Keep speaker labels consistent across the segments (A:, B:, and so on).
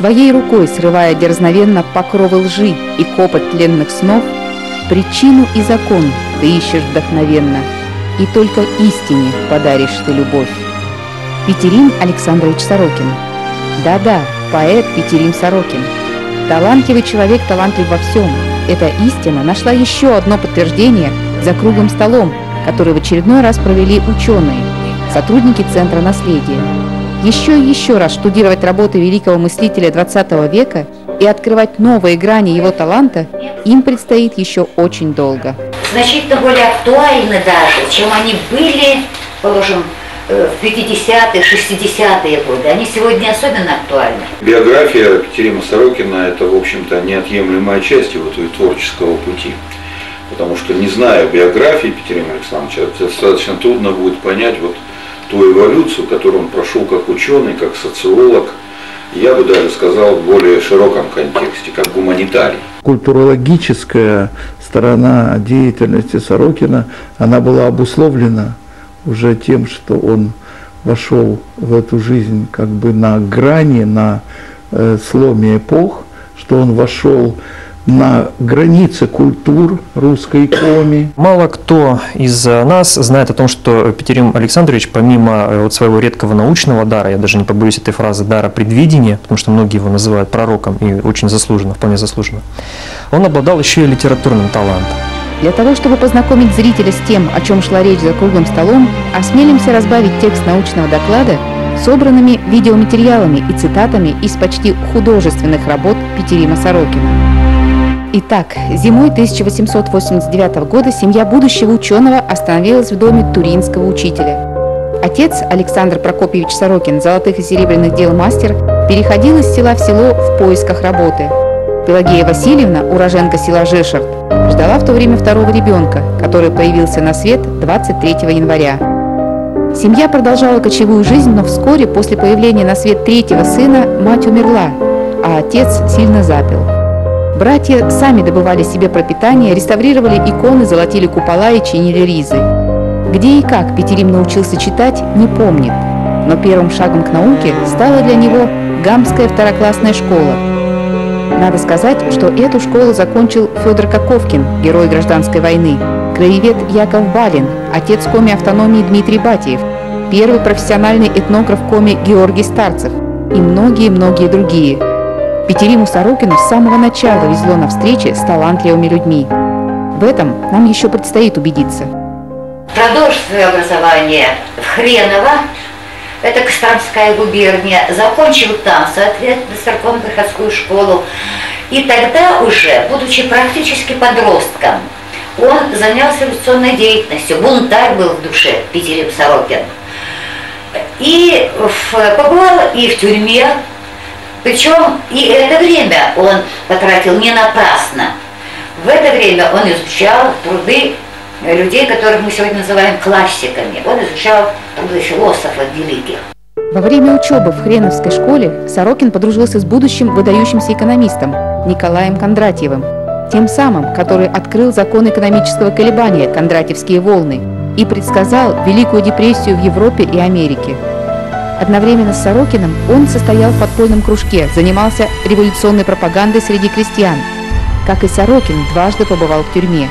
A: своей рукой срывая дерзновенно покровы лжи и копоть тленных снов, причину и закон ты ищешь вдохновенно, и только истине подаришь ты любовь. Петерим Александрович Сорокин. Да-да, поэт Петерим Сорокин. Талантливый человек талантлив во всем. Эта истина нашла еще одно подтверждение за круглым столом, который в очередной раз провели ученые, сотрудники Центра наследия. Еще и еще раз штудировать работы великого мыслителя XX века и открывать новые грани его таланта им предстоит еще очень долго.
B: Значительно более актуальны даже, чем они были, положим, в 50-е, 60-е годы. Они сегодня особенно актуальны.
C: Биография Петерима Сорокина – это, в общем-то, неотъемлемая часть его творческого пути. Потому что, не зная биографии Петерима Александровича, достаточно трудно будет понять вот ту эволюцию, которую он прошел как ученый, как социолог, я бы даже сказал в более широком контексте, как гуманитарий.
D: Культурологическая сторона деятельности Сорокина, она была обусловлена уже тем, что он вошел в эту жизнь как бы на грани, на сломе эпох, что он вошел на границе культур русской коми.
E: Мало кто из нас знает о том, что Петерим Александрович, помимо своего редкого научного дара, я даже не побоюсь этой фразы, дара предвидения, потому что многие его называют пророком, и очень заслуженно, вполне заслуженно, он обладал еще и литературным талантом.
A: Для того, чтобы познакомить зрителя с тем, о чем шла речь за круглым столом, осмелимся разбавить текст научного доклада собранными видеоматериалами и цитатами из почти художественных работ Петерима Сорокина. Итак, зимой 1889 года семья будущего ученого остановилась в доме туринского учителя. Отец, Александр Прокопьевич Сорокин, золотых и серебряных дел мастер, переходил из села в село в поисках работы. Пелагея Васильевна, уроженка села Жешерт, ждала в то время второго ребенка, который появился на свет 23 января. Семья продолжала кочевую жизнь, но вскоре после появления на свет третьего сына мать умерла, а отец сильно запил. Братья сами добывали себе пропитание, реставрировали иконы, золотили купола и чинили ризы. Где и как Петерим научился читать, не помнит, но первым шагом к науке стала для него Гамская второклассная школа. Надо сказать, что эту школу закончил Федор Коковкин, герой гражданской войны, краевед Яков Балин, отец коми автономии Дмитрий Батиев, первый профессиональный этнограф коми Георгий Старцев и многие-многие другие. Петериму Сорокину с самого начала везло на встрече с талантливыми людьми. В этом нам еще предстоит убедиться.
B: Продолжил свое образование в Хреново, это Костромская губерния, закончил там, соответственно, церковно-приходскую школу. И тогда уже, будучи практически подростком, он занялся революционной деятельностью, бунтарь был в душе Петерим Сорокин. И побывал и в тюрьме, причем и это время он потратил не напрасно. В это время он изучал труды людей, которых мы сегодня называем классиками. Он изучал труды философов великих.
A: Во время учебы в Хреновской школе Сорокин подружился с будущим выдающимся экономистом Николаем Кондратьевым, тем самым, который открыл закон экономического колебания «Кондратьевские волны» и предсказал Великую депрессию в Европе и Америке. Одновременно с Сорокиным он состоял в подпольном кружке, занимался революционной пропагандой среди крестьян. Как и Сорокин, дважды побывал в тюрьме.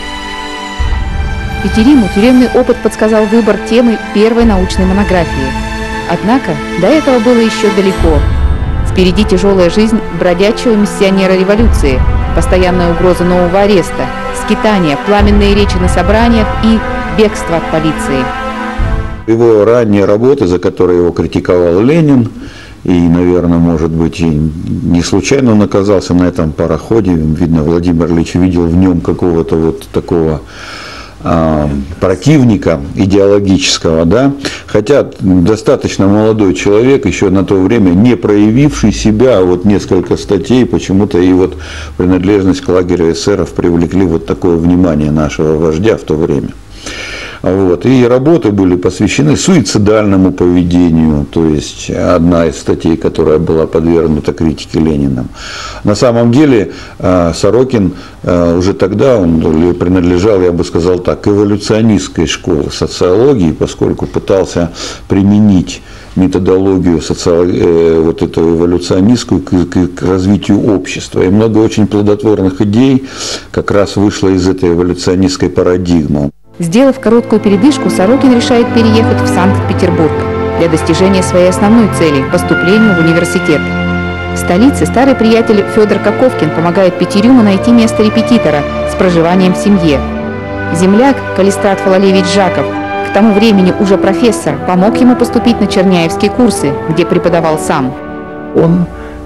A: Петериму тюремный опыт подсказал выбор темы первой научной монографии. Однако до этого было еще далеко. Впереди тяжелая жизнь бродячего миссионера революции, постоянная угроза нового ареста, скитания, пламенные речи на собраниях и бегство от полиции.
C: Его ранние работы, за которые его критиковал Ленин, и, наверное, может быть, и не случайно он оказался на этом пароходе, видно, Владимир Ильич видел в нем какого-то вот такого противника идеологического, да, хотя достаточно молодой человек, еще на то время не проявивший себя, вот несколько статей, почему-то и вот принадлежность к лагерю эсеров привлекли вот такое внимание нашего вождя в то время. Вот. И работы были посвящены суицидальному поведению, то есть одна из статей, которая была подвергнута критике Лениным. На самом деле Сорокин уже тогда он принадлежал, я бы сказал так, к эволюционистской школе социологии, поскольку пытался применить методологию вот эту эволюционистскую к развитию общества. И много очень плодотворных идей как раз вышло из этой эволюционистской парадигмы.
A: Сделав короткую передышку, Сорокин решает переехать в Санкт-Петербург для достижения своей основной цели – поступления в университет. В столице старый приятель Федор Коковкин помогает Петерюму найти место репетитора с проживанием в семье. Земляк Калистрат Фалалеевич Жаков, к тому времени уже профессор, помог ему поступить на черняевские курсы, где преподавал сам.
D: Он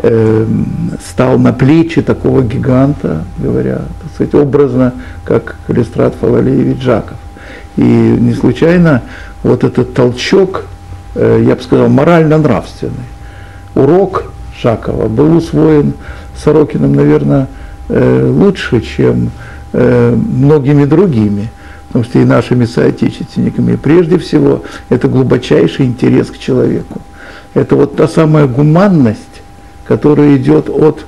D: стал на плечи такого гиганта, говоря, так сказать, образно, как Калистрат Фалалеевич Жаков. И не случайно вот этот толчок, я бы сказал, морально-нравственный. Урок Жакова был усвоен Сорокиным, наверное, лучше, чем многими другими, потому что и нашими соотечественниками. Прежде всего, это глубочайший интерес к человеку. Это вот та самая гуманность, которая идет от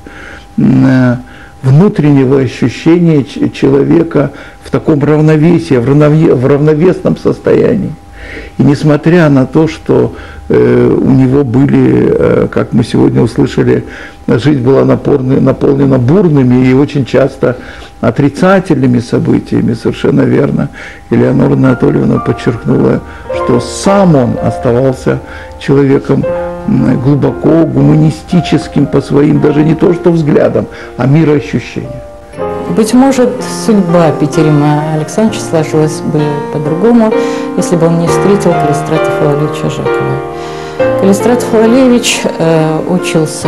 D: внутреннего ощущения человека в таком равновесии, в равновесном состоянии. И несмотря на то, что у него были, как мы сегодня услышали, жизнь была наполнена бурными и очень часто отрицательными событиями, совершенно верно, Элеонора Анатольевна подчеркнула, что сам он оставался человеком глубоко гуманистическим по своим, даже не то что взглядам, а мироощущениям.
F: Быть может, судьба Петерима Александровича сложилась бы по-другому, если бы он не встретил Калистрата Фалалеевича Жакова. Калистрат Фалалеевич учился,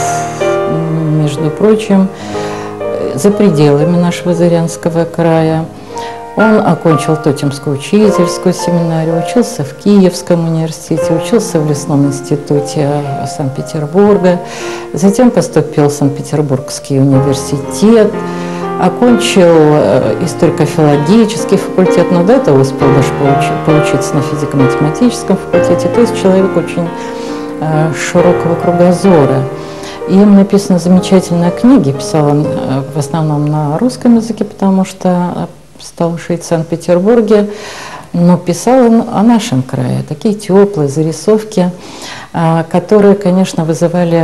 F: между прочим, за пределами нашего Зырянского края. Он окончил Тотемскую учительскую семинарию, учился в Киевском университете, учился в Лесном институте Санкт-Петербурга, затем поступил в Санкт-Петербургский университет, окончил историко-филологический факультет, но до этого успел даже поучиться на физико-математическом факультете. То есть человек очень широкого кругозора. И им написаны замечательные книги, писал он в основном на русском языке, потому что стал жить в Санкт-Петербурге, но писал он о нашем крае. Такие теплые зарисовки, которые, конечно, вызывали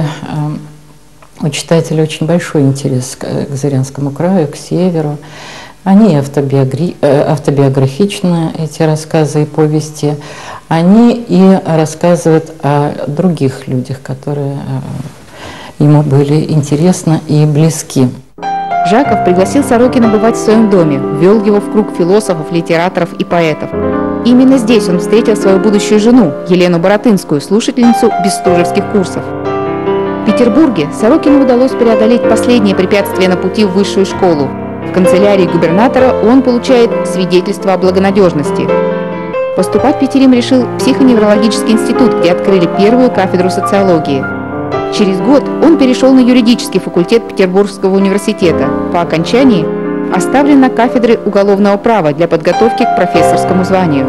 F: у читателя очень большой интерес к Зырянскому краю, к северу. Они автобиографичны, эти рассказы и повести. Они и рассказывают о других людях, которые ему были интересны и близки.
A: Жаков пригласил Сорокина бывать в своем доме, ввел его в круг философов, литераторов и поэтов. Именно здесь он встретил свою будущую жену, Елену Боротынскую, слушательницу бестужевских курсов. В Петербурге Сорокину удалось преодолеть последние препятствия на пути в высшую школу. В канцелярии губернатора он получает свидетельство о благонадежности. Поступать Петерим решил в психоневрологический институт, где открыли первую кафедру социологии. Через год он перешел на юридический факультет Петербургского университета. По окончании оставлен на кафедре уголовного права для подготовки к профессорскому званию.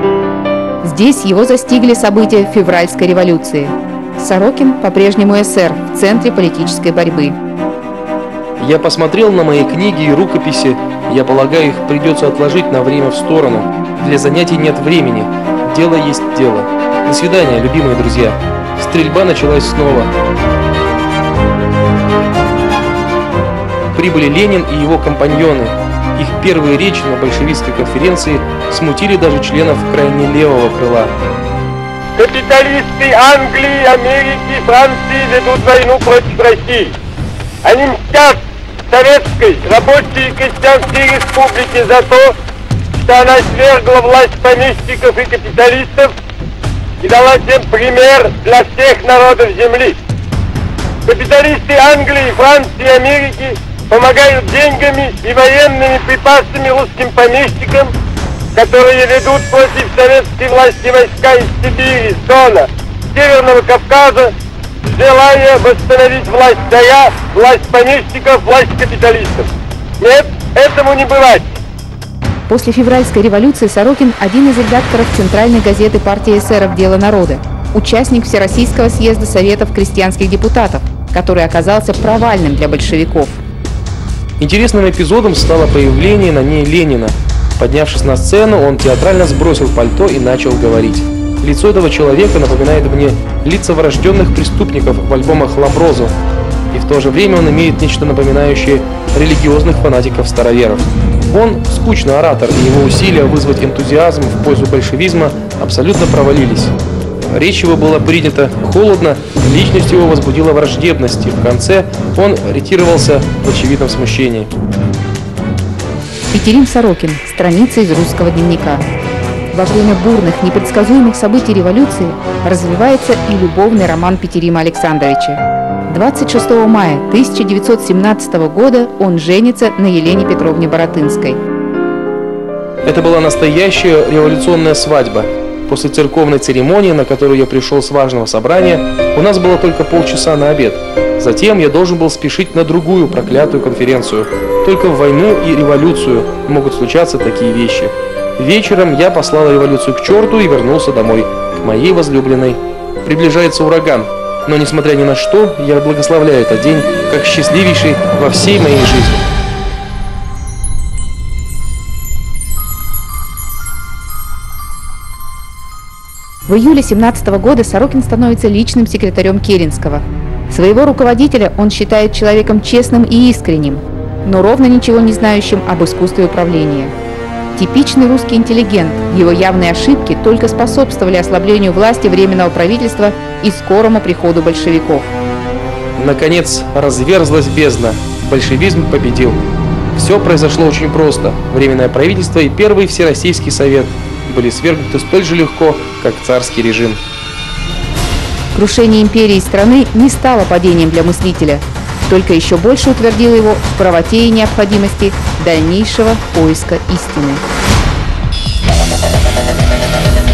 A: Здесь его застигли события февральской революции. Сорокин по-прежнему эсер в центре политической борьбы.
G: Я посмотрел на мои книги и рукописи. Я полагаю, их придется отложить на время в сторону. Для занятий нет времени. Дело есть дело. До свидания, любимые друзья. Стрельба началась снова. Прибыли Ленин и его компаньоны. Их первые речи на большевистской конференции смутили даже членов крайне левого крыла.
H: Капиталисты Англии, Америки, Франции ведут войну против России. Они мстят Советской рабочей и крестьянской республике за то, что она свергла власть помещиков и капиталистов и дала тем пример для всех народов земли. Капиталисты Англии, Франции и Америки помогают деньгами и военными припасами русским помещикам, которые ведут против советской власти войска из Сибири, Дона, Северного Кавказа, желая восстановить власть царя, власть помещиков, власть капиталистов. Нет, этому не бывать.
A: После февральской революции Сорокин – один из редакторов центральной газеты партии эсеров «Дело народа», участник Всероссийского съезда Советов крестьянских депутатов, который оказался провальным для большевиков.
G: Интересным эпизодом стало появление на ней Ленина. Поднявшись на сцену, он театрально сбросил пальто и начал говорить. Лицо этого человека напоминает мне лица врожденных преступников в альбомах Ламброзо. И в то же время он имеет нечто напоминающее религиозных фанатиков-староверов. Он скучный оратор, и его усилия вызвать энтузиазм в пользу большевизма абсолютно провалились. Речь его была принята холодно, личность его возбудила враждебность, и в конце он ретировался в очевидном смущении.
A: Петерим Сорокин. Страница из русского дневника. Во время бурных, непредсказуемых событий революции развивается и любовный роман Петерима Александровича. 26 мая 1917 года он женится на Елене Петровне Баратынской.
G: Это была настоящая революционная свадьба. После церковной церемонии, на которую я пришел с важного собрания, у нас было только полчаса на обед. Затем я должен был спешить на другую проклятую конференцию. Только в войну и революцию могут случаться такие вещи. Вечером я послал революцию к черту и вернулся домой, к моей возлюбленной. Приближается ураган, но несмотря ни на что, я благословляю этот день как счастливейший во всей моей жизни.
A: В июле 1917 года Сорокин становится личным секретарем Керенского. Своего руководителя он считает человеком честным и искренним, но ровно ничего не знающим об искусстве управления. Типичный русский интеллигент, его явные ошибки только способствовали ослаблению власти Временного правительства и скорому приходу большевиков.
G: Наконец разверзлась бездна. Большевизм победил. Все произошло очень просто. Временное правительство и Первый Всероссийский Совет были свергнуты столь же легко, как царский режим.
A: Крушение империи и страны не стало падением для мыслителя, только еще больше утвердило его в правоте и необходимости дальнейшего поиска истины.